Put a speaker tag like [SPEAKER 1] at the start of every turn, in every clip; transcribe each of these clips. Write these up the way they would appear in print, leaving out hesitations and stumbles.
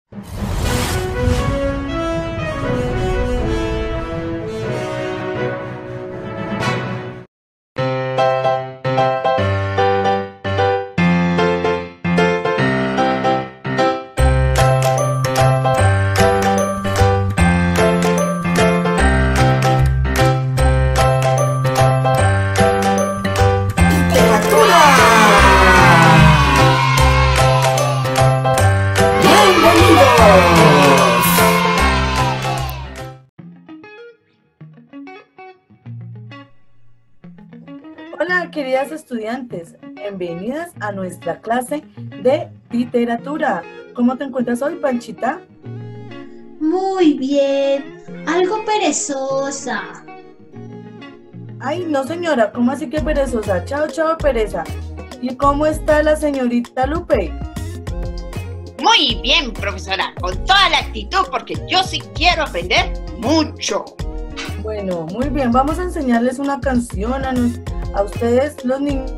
[SPEAKER 1] Hola, queridas estudiantes, bienvenidas a nuestra clase de literatura. ¿Cómo te encuentras hoy, Panchita?
[SPEAKER 2] Muy bien, algo perezosa.
[SPEAKER 1] Ay, no señora, ¿cómo así que perezosa? Chao, chao, pereza. ¿Y cómo está la señorita Lupe?
[SPEAKER 3] Muy bien, profesora, con toda la actitud, porque yo sí quiero aprender mucho.
[SPEAKER 1] Bueno, muy bien, vamos a enseñarles una canción a ustedes, los niños.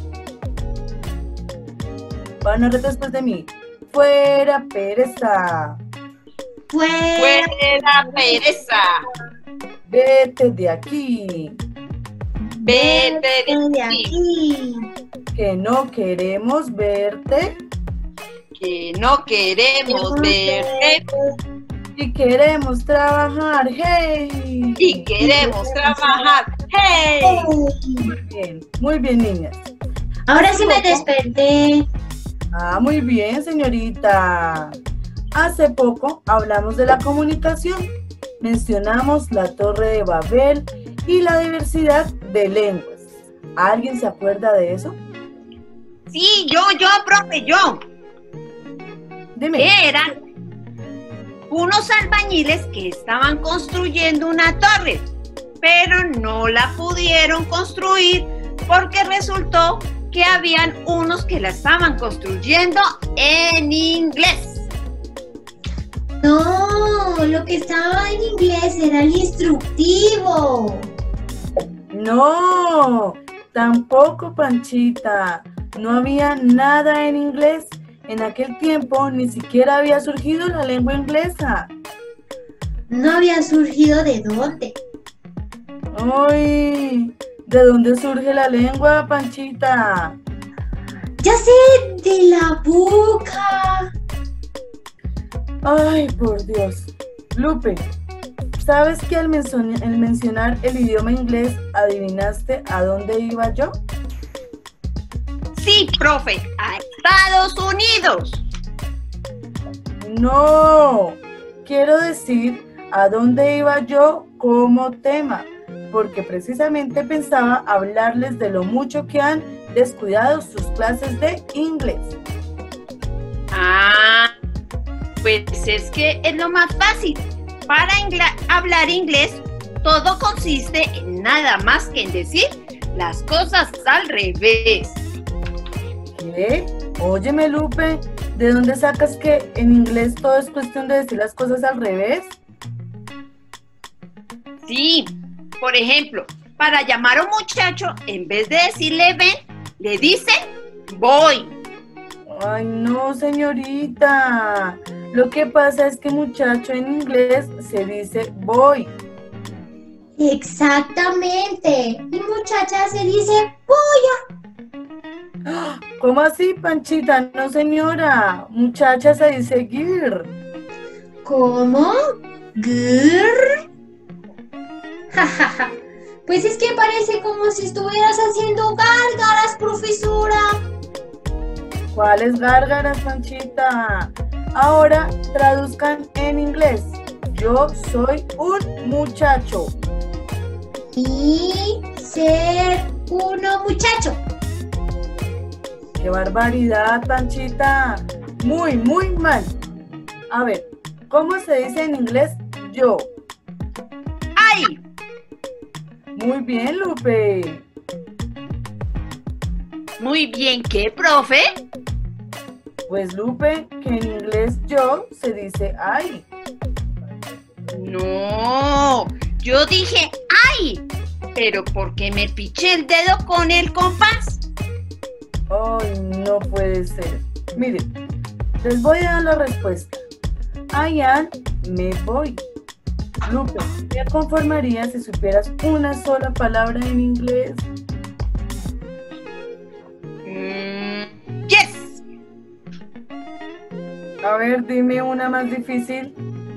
[SPEAKER 1] Van a repetir después de mí. Fuera pereza.
[SPEAKER 3] Fuera pereza.
[SPEAKER 1] Vete de aquí.
[SPEAKER 3] Vete de aquí.
[SPEAKER 1] Que no queremos verte.
[SPEAKER 3] Que no queremos verte.
[SPEAKER 1] Y queremos trabajar, hey.
[SPEAKER 3] Y queremos trabajar, hey.
[SPEAKER 1] Muy bien, niñas.
[SPEAKER 2] Ahora sí me desperté.
[SPEAKER 1] Ah, muy bien, señorita. Hace poco hablamos de la comunicación. Mencionamos la Torre de Babel y la diversidad de lenguas. ¿Alguien se acuerda de eso?
[SPEAKER 3] Sí, yo, profe, yo.
[SPEAKER 1] Dime.
[SPEAKER 3] Eran unos albañiles que estaban construyendo una torre, pero no la pudieron construir porque resultó que habían unos que la estaban construyendo en inglés.
[SPEAKER 2] No, lo que estaba en inglés era el instructivo.
[SPEAKER 1] No, tampoco, Panchita. No había nada en inglés. En aquel tiempo ni siquiera había surgido la lengua inglesa.
[SPEAKER 2] ¿No había surgido de dónde?
[SPEAKER 1] ¡Ay! ¿De dónde surge la lengua, Panchita?
[SPEAKER 2] ¡Ya sé! ¡De la boca!
[SPEAKER 1] ¡Ay, por Dios! Lupe, ¿sabes que al mencionar el idioma inglés adivinaste a dónde iba yo?
[SPEAKER 3] Sí, profe, a Estados Unidos.
[SPEAKER 1] No, quiero decir a dónde iba yo como tema, porque precisamente pensaba hablarles de lo mucho que han descuidado sus clases de inglés.
[SPEAKER 3] Ah, pues es que es lo más fácil. Para hablar inglés, todo consiste en nada más que en decir las cosas al revés.
[SPEAKER 1] ¿Qué? Óyeme, Lupe, ¿de dónde sacas que en inglés todo es cuestión de decir las cosas al revés?
[SPEAKER 3] Sí, por ejemplo, para llamar a un muchacho, en vez de decirle ven, le dicen voy.
[SPEAKER 1] Ay, no, señorita. Lo que pasa es que muchacho en inglés se dice boy.
[SPEAKER 2] Exactamente. Y muchacha se dice polla.
[SPEAKER 1] ¿Cómo así, Panchita? No, señora. Muchacha se dice girl.
[SPEAKER 2] ¿Cómo? ¿Girl? Jajaja. Pues es que parece como si estuvieras haciendo gárgaras, profesora.
[SPEAKER 1] ¿Cuáles gárgaras, Panchita? Ahora traduzcan en inglés. Yo soy un muchacho.
[SPEAKER 2] Y ser uno muchacho.
[SPEAKER 1] ¡Qué barbaridad, Panchita! Muy, muy mal. A ver, ¿cómo se dice en inglés yo?
[SPEAKER 3] ¡Ay!
[SPEAKER 1] Muy bien, Lupe.
[SPEAKER 3] Muy bien, ¿qué, profe?
[SPEAKER 1] Pues, Lupe, que en inglés yo se dice ay.
[SPEAKER 3] No, yo dije ¡ay! Pero porque me piché el dedo con el compás.
[SPEAKER 1] Ay, no puede ser. Miren, les voy a dar la respuesta. I am, me voy. Lupe, ¿te conformarías si supieras una sola palabra en inglés?
[SPEAKER 3] Yes.
[SPEAKER 1] A ver, dime una más difícil.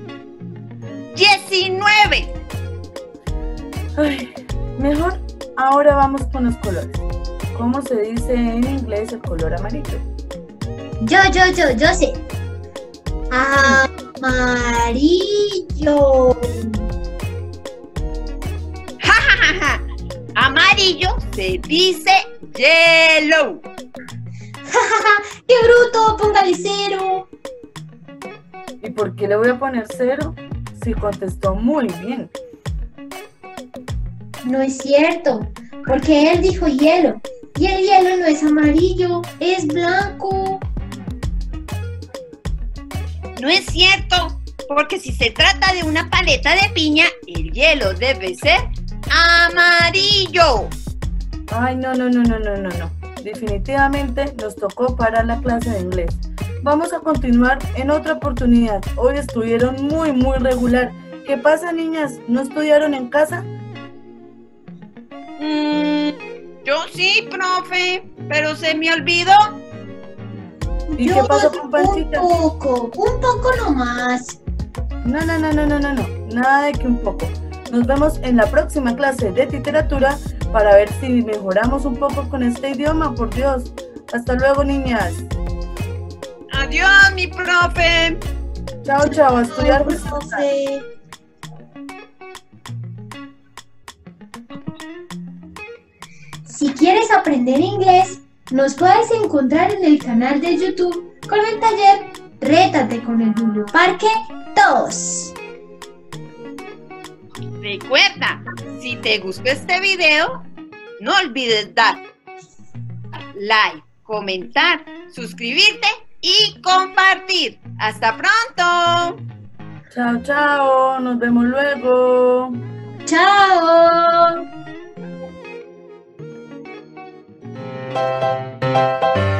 [SPEAKER 3] 19.
[SPEAKER 1] Ay, mejor, ahora vamos con los colores. ¿Cómo se dice en inglés el color amarillo?
[SPEAKER 2] Yo sé. Amarillo.
[SPEAKER 3] Ja, ja, ja, ja. Amarillo se dice yellow.
[SPEAKER 2] ¡Qué bruto! Póngale 0.
[SPEAKER 1] ¿Y por qué le voy a poner 0? Si contestó muy bien.
[SPEAKER 2] No es cierto, porque él dijo hielo. Y el hielo no es amarillo, es blanco.
[SPEAKER 3] No es cierto, porque si se trata de una paleta de piña, el hielo debe ser amarillo.
[SPEAKER 1] Ay, no. Definitivamente nos tocó parar la clase de inglés. Vamos a continuar en otra oportunidad. Hoy estuvieron muy regular. ¿Qué pasa, niñas? ¿No estudiaron en casa?
[SPEAKER 3] Yo sí, profe, pero se me olvidó.
[SPEAKER 1] ¿Y qué pasó con Panchita?
[SPEAKER 2] Un poco nomás.
[SPEAKER 1] No. Nada de que un poco. Nos vemos en la próxima clase de literatura para ver si mejoramos un poco con este idioma, por Dios. Hasta luego, niñas.
[SPEAKER 3] Adiós, mi profe.
[SPEAKER 1] Chao, a estudiar.
[SPEAKER 2] Profe. Si quieres aprender inglés, nos puedes encontrar en el canal de YouTube con el taller Rétate con el Biblioparque 2.
[SPEAKER 3] Recuerda, si te gustó este video, no olvides dar like, comentar, suscribirte y compartir. ¡Hasta pronto!
[SPEAKER 1] Chao, nos vemos luego.
[SPEAKER 2] ¡Chao!